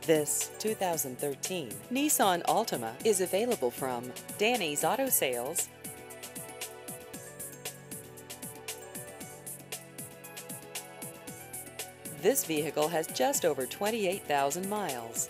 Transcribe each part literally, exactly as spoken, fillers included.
This two thousand thirteen Nissan Altima is available from Danny's Auto Sales. This vehicle has just over twenty-eight thousand miles.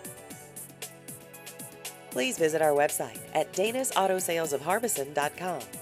Please visit our website at danis auto sales of harbison dot com.